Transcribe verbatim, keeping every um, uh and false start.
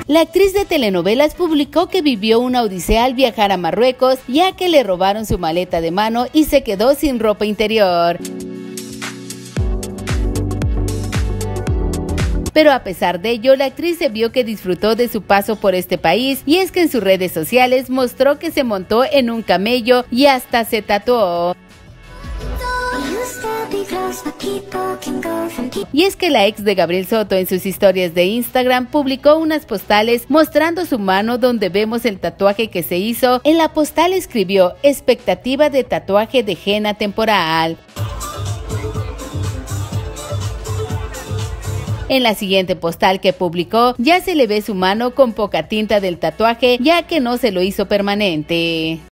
La actriz de telenovelas publicó que vivió una odisea al viajar a Marruecos, ya que le robaron su maleta de mano y se quedó sin ropa interior. Pero a pesar de ello, la actriz se vio que disfrutó de su paso por este país, y es que en sus redes sociales mostró que se montó en un camello y hasta se tatuó. Y es que la ex de Gabriel Soto en sus historias de Instagram publicó unas postales mostrando su mano donde vemos el tatuaje que se hizo. En la postal escribió: expectativa de tatuaje de henna temporal. En la siguiente postal que publicó, ya se le ve su mano con poca tinta del tatuaje, ya que no se lo hizo permanente.